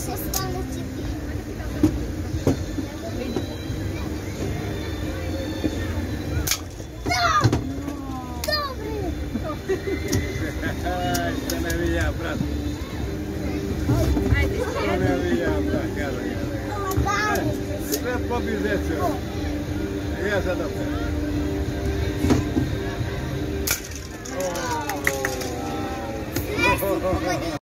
Što ne vi ja, brat. Što ne vi ja, brat, kada. Sve pobij zecu. Ja sad opet.